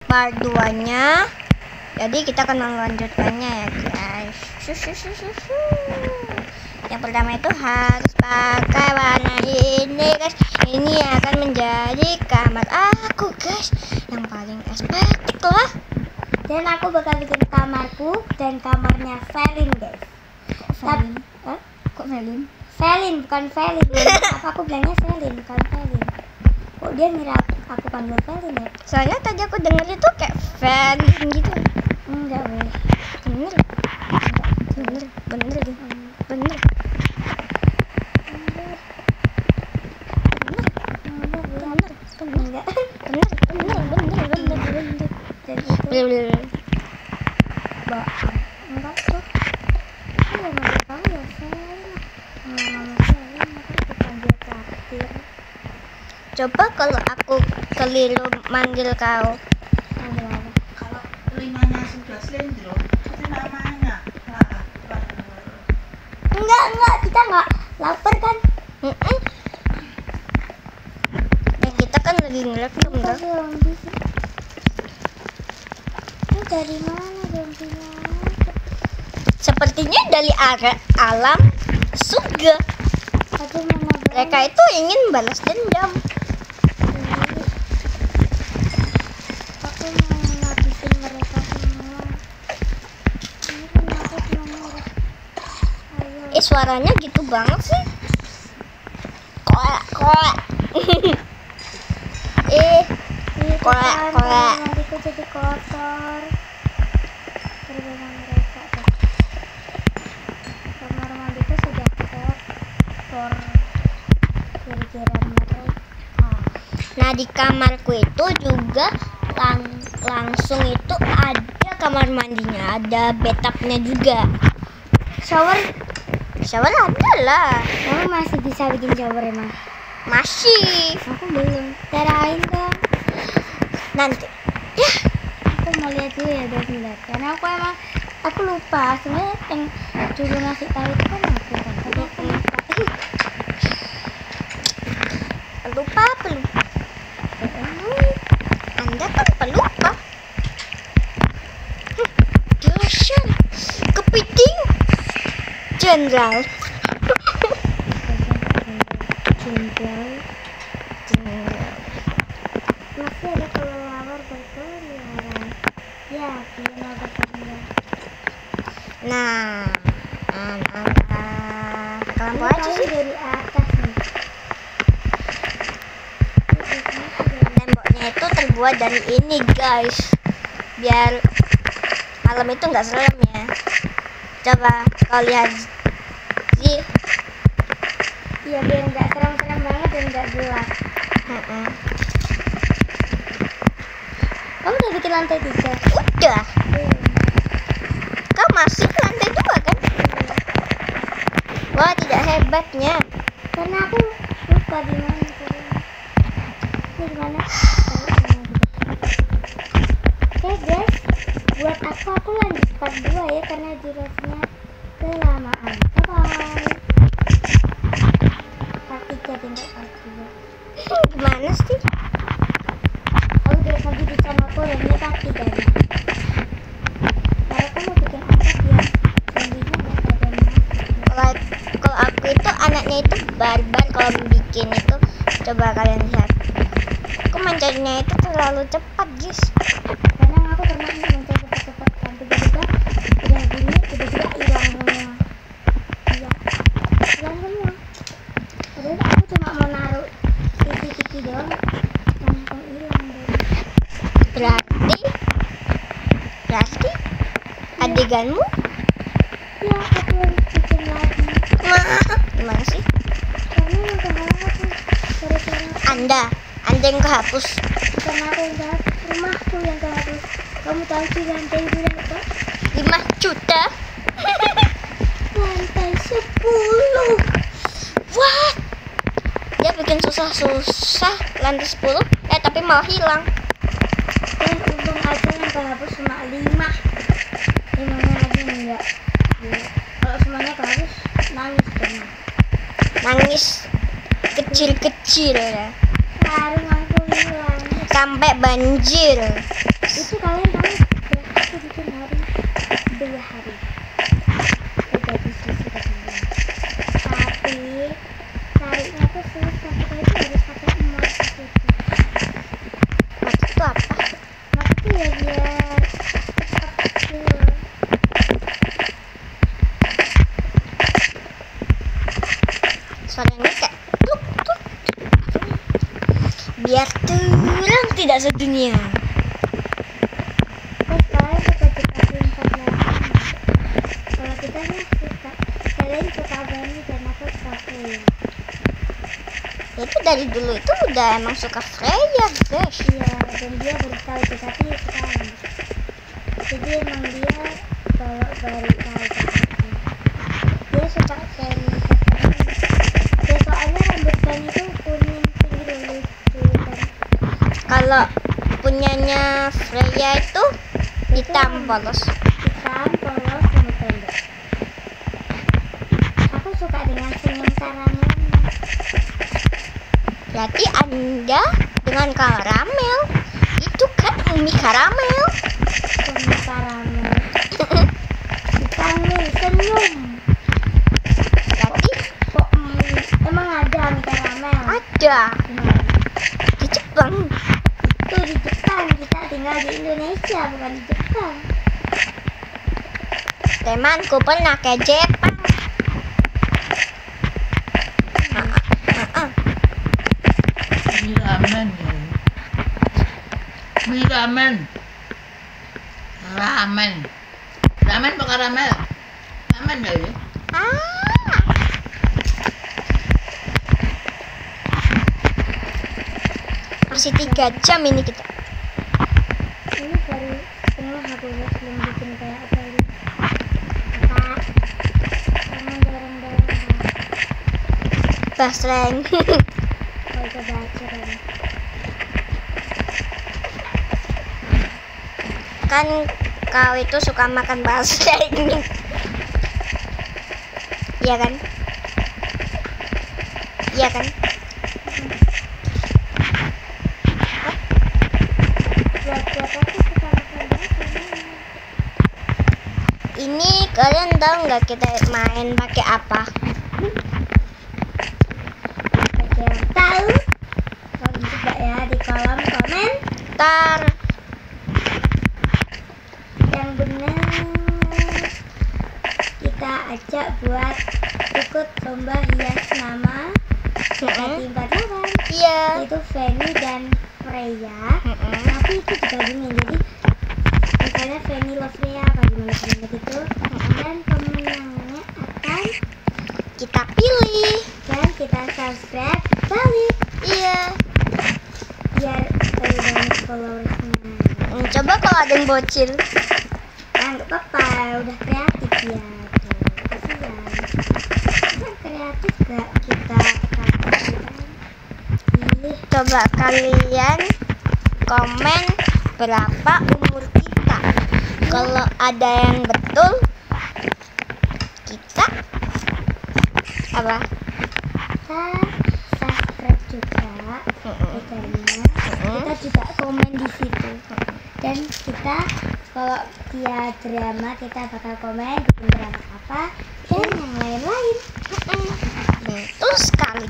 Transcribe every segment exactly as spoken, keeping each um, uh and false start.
part dua nya. Jadi kita akan melanjutkannya ya guys. Yang pertama itu harus pakai warna ini guys. Ini akan menjadi kamar aku guys, yang paling estetik lah. Dan aku bakal bikin kamarku dan kamarnya Velin guys. Velin? Hah? Kok Velin? Velin bukan Velin. Apa aku bilangnya Velin bukan Velin? Kok dia ngira aku panggil Velin ya? Soalnya tadi aku denger itu kayak Velin gitu. Enggak weh. Bener, bener, bener deh, bener. Coba kalau aku keliru manggil kau. Kalau limanya sudah selendro, itu namanya. Enggak, enggak, kita enggak lapar kan? Mm-mm. Eh, kita kan lagi ngelek bentar. Ini dari mana zombinya? Sepertinya dari area alam surga. Aku mana Mereka itu ingin balas dendam. Aku mau ngabisin mereka semua. Ini kenapa cuma mereka? Ayo. Eh, suaranya gitu banget sih. Koek, koek. eh, Ini Koek, kan, koek. nantiku jadi kotor. Berbeda mereka tuh. Kamar mandiku sudah kotor. Kira-kira mereka. Nah, di kamarku itu juga lang langsung itu ada kamar mandinya, ada bathtubnya juga. Shower, Shower ada lah. kamu masih bisa bikin shower emang? Masih. Aku belum. Carain dong. Nanti. Ya, Aku mau lihat dulu ya guys sebentar. Karena aku emang aku lupa. Sebenarnya yang dulu ngasih tahu itu kan aku kan. Tapi aku lupa. pelupa, pelupa. Anda kan pelupa. Hm, Dosen, kepiting, jenderal. Jenderal. Masih ada kelelawar berkeliaran. Ya, dia mau berkeliaran. Nah, an an an. Kelampu Ini aja paling sih. dari atas nih. Temboknya itu terbuat dari ini guys, biar malam itu nggak serem ya. Coba kau lihat sih. Iya, biar nggak serem-serem banget dan nggak gelap. Mm-mm. Kamu udah bikin lantai tiga? Udah, Belum. kau masih ke lantai dua kan? Wah, tidak hebatnya. Karena aku lupa di mana caranya. Ini di mana? Oke guys, buat aku aku lanjut part dua ya karena durasinya kelamaan. Bye bye. Part tiga tinggal part dua. Gimana sih? Aku udah lagi di channelku dan ini part tiga nya. Kalau aku mau bikin apa biar zombinya nggak pada masuk. Kalau kalau aku itu anaknya itu barbar kalau bikin itu. Coba kalian lihat. Aku mencarinya itu terlalu cepat guys. Kadang aku pernah mencari cepat-cepat kan tiba-tiba udah bunyi tiba-tiba hilang semua. Iya, hilang semua. Padahal aku cuma mau naruh tv-tv doang, langsung hilang deh. Berarti, berarti adeganmu Ya aku harus bikin lagi gimana sih? karena yang kehapus gara-gara Anda, Anda yang kehapus. karena aku yang kehapus, rumahku yang kehapus. Kamu tahu sih lantai berapa? lima juta. Lantai sepuluh. What? Dia bikin susah-susah lantai sepuluh, eh tapi malah hilang. Dan untung aja yang kehapus cuma lima. Limanya lagi enggak. Kalau semuanya kehapus nangis dong. Nangis kecil-kecil ya. Baru langsung hilang. Sampai banjir Itu kalian tahu ya, aku bikin hari dua hari udah di sisi kemarin, tapi tariknya tuh susah, kita itu harus pakai emas gitu. Mas itu apa? Emas itu ya biar cepat gitu. Suaranya kayak tuk tuk. Biar tulang tidak sedunia. Terus kalian suka dikasih empat lawan. Kalau kita nih suka, kalian suka Benny dan aku suka Freya. Ya itu dari dulu itu udah emang suka Freya guys. Iya, dan dia baru tahu itu, tapi sekarang jadi emang dia bawa baru tahu gitu. Dia suka Benny. Ya soalnya rambut Benny itu kuning tinggi lucu kan. Kalau punyanya Freya itu hitam polos. Hitam, polos, rambut pendek. Aku suka dengan senyum karamel. Berarti Anda dengan karamel itu kan Umi karamel. Senyum karamel. Hitam nih, senyum. Berarti Kok mm, emang ada mie karamel? ada Gimana? di Jepang. Itu di Jepang, kita tinggal di Indonesia, bukan di Jepang. Temanku pernah ke Jepang. Ah, ah. Mie ramen ya. Mie ramen. Ramen. Ramen apa karamel? Ramen ya. ya? Ah. Masih tiga jam ini kita. Ini baru setengah aku ya, belum bikin kayak apa ini. Kak, jangan dorong-dorong Kak. Basreng. Kalau kita baca kan. Kan kau itu suka makan basreng. Iya kan? Iya kan? Buat-buat aku suka makan bakso. Ini kalian tahu nggak kita main pakai apa? Bagi yang tahu, tolong juga ya di kolom komentar. Yang benar kita ajak buat ikut lomba hias nama Mm-mm. di empat lawan, Iya. yaitu Fanny dan Freya. Mm-mm. Tapi itu digabungin, jadi misalnya Fanny love Freya apa gimana gimana gitu, dan pemenangnya akan Kita pilih. dan kita subscribe balik Iya. biar lebih banyak followersnya. Hmm, coba kalau ada yang bocil. Nah, nggak apa-apa, udah kreatif ya tuh, kasihan kan kreatif gak kita kasih pilih. Coba kalian komen berapa umur kita. Kalau ada yang betul, kita apa? Kita subscribe juga channelnya, kita juga komen di situ, dan kita kalau dia drama kita bakal komen bikin drama apa dan yang lain-lain. Betul sekali.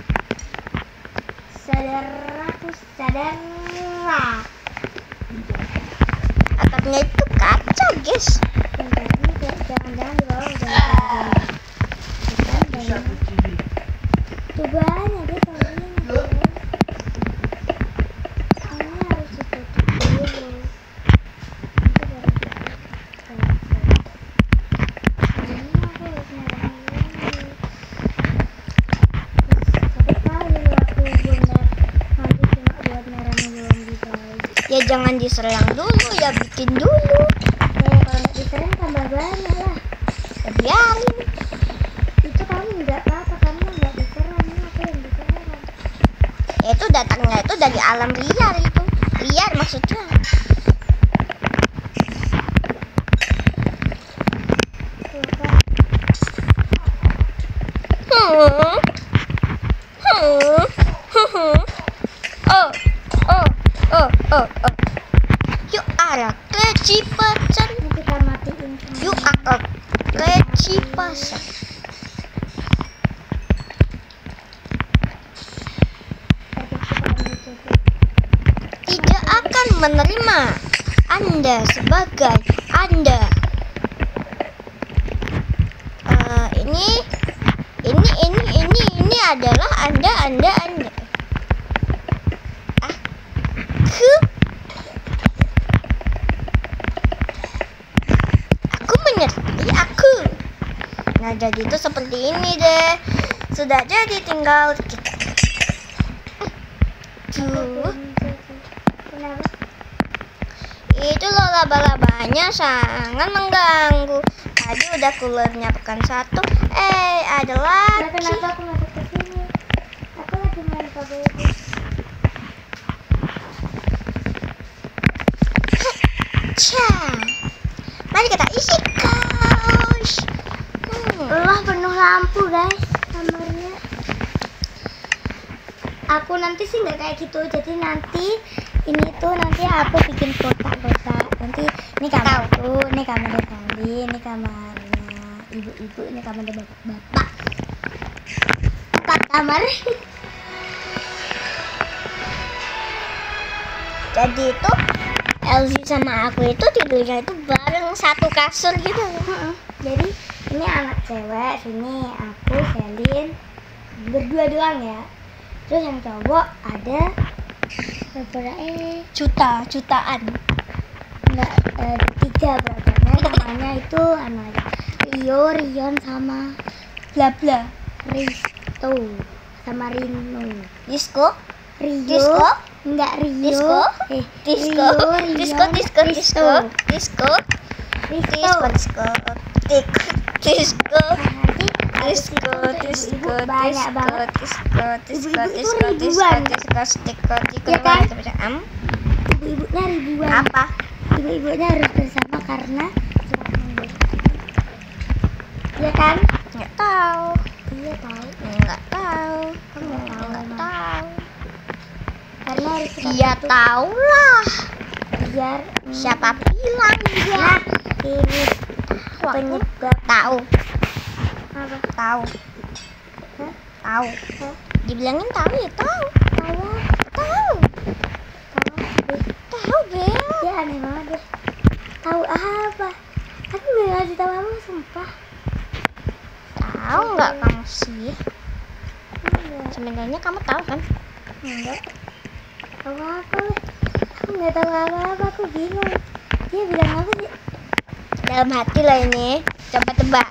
Saudaraku, saudara, Atapnya itu kaca, guys. bentar ini kayak jangan-jangan di bawah udah ada bukan Bisa banyak. berdiri. Cobaan aja kalau ini Loh. ini harus ditutup dulu. Nanti baru ditutup. Ini aku harus nyalain ini. Tapi kali aku bener nanti cuma buat merahnya doang di guys. Ya jangan diserang dulu, ya bikin dulu. Ya kalau nggak diserang tambah banyak lah. Ya biarin. Itu kamu nggak apa-apa, kamu nggak diserang, ini aku yang diserang. Ya itu datangnya itu dari alam liar itu. Liar maksudnya. Tuh kan. Hmm. Hmm. Hmm. Oh. Oh. Oh. Oh. Oh. Yuk Cipasan. Ini kita matiin semua. Yuk akal ke Cipasan. Tidak akan menerima Anda sebagai Anda. Eh, ini, ini, ini, ini, ini adalah Anda, Anda, Anda. Aku, aku menyertai aku. Nah, jadi itu seperti ini deh. Sudah jadi, tinggal kita. Tuh. Kenapa? Itu loh laba-labanya sangat mengganggu. Tadi udah kulernya pekan satu. Eh, ada Nah, lagi. kenapa aku masuk ke sini? Aku lagi main P U B G. Cah. Mari kita isi kaos. Hmm. Allah penuh lampu guys kamarnya. Aku nanti sih nggak kayak gitu, jadi nanti ini tuh nanti aku bikin kotak-kotak. Nanti ini kamarku, ini kamarnya Tali, ini kamarnya ibu-ibu, ini kamarnya bapak-bapak. Empat kamar. Jadi itu Elsie sama aku itu tidurnya itu bareng satu kasur gitu. Heeh. Jadi ini anak cewek, sini aku Selin berdua doang ya. Terus yang cowok ada berapa eh Juta, jutaan. enggak eh, tiga berapanya namanya itu anak Rio, Rion sama Bla bla. Risto sama Rino. Disco, Rio Disco? enggak Rio Disco? eh disco, Rio, Rion, disco, disco, disco, Risto. disco, Risto. disco, disco, disco, disco. Nah, nanti Disco, disco, banyak disco, banget. disco, disco, Ibu-ibu itu disco, disco, ribuan. disco, disco, disco, Ya kan? disco, am, ibu-ibunya ribuan. apa? Ibu-ibunya harus bersama karena ya kan? Nggak tahu, Iya tahu. nggak tahu, Kamu nggak tahu nggak emang. tahu. Karena harus kita Dia tutup tahu lah. biar hmm, Siapa bilang dia? nah, ini Wah, penyebab tahu, apa? tahu, Hah? tahu. Hah? Dibilangin tahu ya tahu, Tahu? tahu, Tahu? Deh. tahu Bel. Ya aneh banget deh. Tahu apa? Aku nggak ngasih tahu kamu sumpah. Tahu nggak kamu sih? Enggak. Sebenarnya kamu tahu kan? Enggak. Tahu apa? Weh? Aku nggak tahu apa-apa. Aku bingung. Dia bilang apa sih? Dalam hati lah ini. Coba tebak.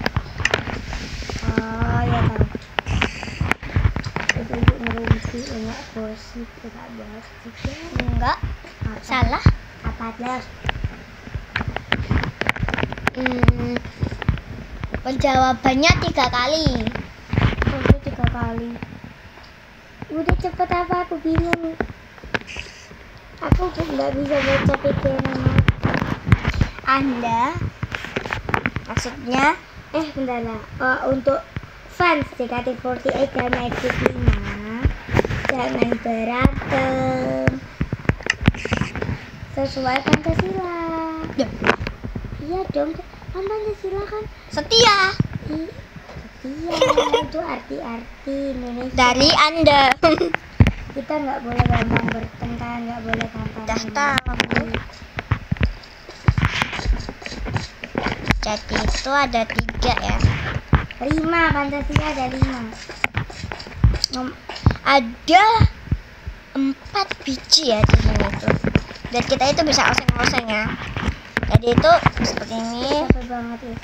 Oh ya tahu. Ibu-ibu ngerumpi banyak gosip, tidak gosip ya. Enggak, Apa? salah. Apa jelas? Hmm, penjawabannya tiga kali. Aku tiga kali. Udah cepet apa? Aku bingung. Aku nggak bisa baca pikiran aku. Anda, maksudnya Eh bentar lah. Oh, untuk fans J K T empat delapan dan Magic lima jangan berantem. Sesuai Pancasila. Ya. Iya dong. Kan Pancasila kan setia i iya itu arti-arti Indonesia. dari Anda. Kita nggak boleh gampang bertengkar, nggak boleh gampang. Dah tahu. Jadi itu ada tiga ya. Lima Pancasila ada lima. Ngom- Ada empat biji ya di sini tuh. Dan kita itu bisa oseng-oseng ya. Jadi itu seperti ini. Capek banget ya.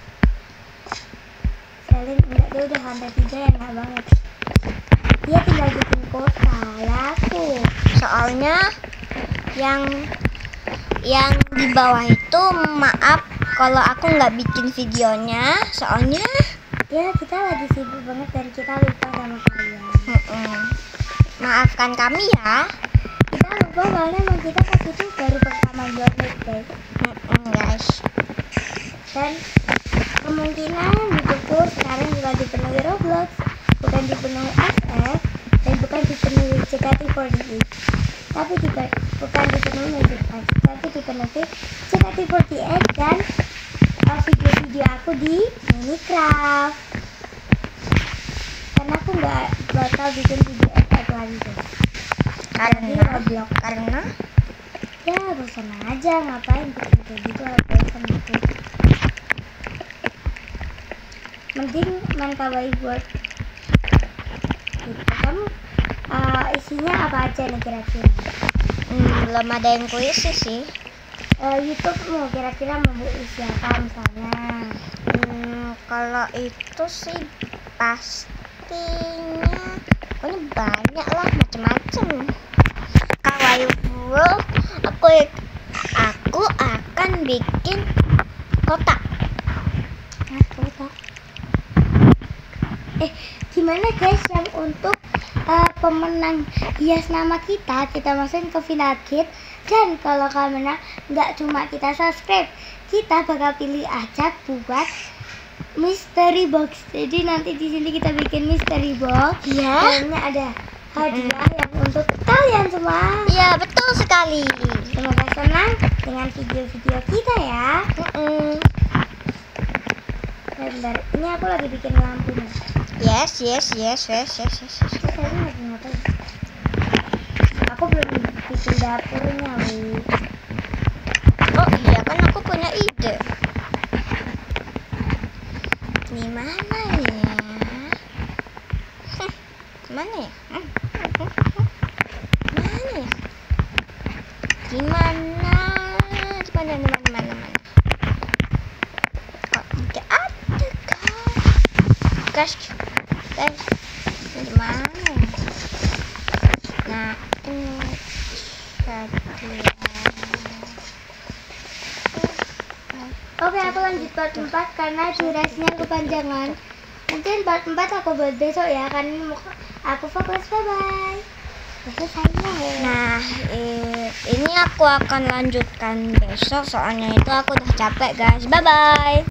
Selin enggak, dia udah sampai tiga ya, enak banget. Dia tinggal bikin kota laku. Soalnya yang yang di bawah itu maaf kalau aku nggak bikin videonya. Soalnya Ya kita lagi sibuk banget dan kita lupa sama kalian. mm-mm. Maafkan kami ya. Kita lupa soalnya emang kita pas itu baru pertama buat live guys. Mm-mm, guys. Dan kemungkinan hidupku sekarang juga dipenuhi Roblox, bukan dipenuhi F F, dan bukan dipenuhi J K T empat puluh delapan, tapi juga bukan dipenuhi Magic Five, tapi dipenuhi Minecraft. Karena aku nggak bakal bikin video F F lagi guys. Jadi Karena Roblox. karena Ya bosan aja, ngapain bikin kayak gitu, bosan gitu. Mending main kawaii buat gitu. Kamu uh, isinya apa aja nih kira-kira? hmm, belum ada yang kuisi sih. Uh, YouTube mau kira-kira mau isi apa misalnya? Hmm, kalau itu sih pastinya pokoknya banyak lah, macam-macam. Kawaii World aku aku akan bikin kotak. Nah, kota. Eh, gimana guys yang untuk uh, pemenang hias nama kita, kita masukin ke final kit. Dan kalau kalian menang, nggak cuma kita subscribe, kita bakal pilih acak buat mystery box. Jadi nanti di sini kita bikin mystery box. Iya. Dalamnya ada hadiah yang untuk kalian semua. Iya, betul sekali. Semoga senang dengan video-video kita ya. Mm-mm. Bentar, ini aku lagi bikin lampu nih. Yes, yes, yes, yes, yes, yes, yes. Terus saya lagi ngapain? Aku belum bikin dapurnya, wih. Oh iya, kan aku punya ide. Di mana ya? Hmm, mana ya? Hmm, hmm, hmm. Mana ya? Di mana? Di mana? Di mana? Di mana? Mana? Oh, tidak ada guys. Guys, guys, ini di mana? Nah, ini satu. Oke, aku lanjut part empat karena durasinya kepanjangan. Mungkin part empat aku buat besok ya, kan ini mau aku fokus. Bye bye. Selesai ya. Nah, eh, ini aku akan lanjutkan besok soalnya itu aku udah capek guys. Bye bye.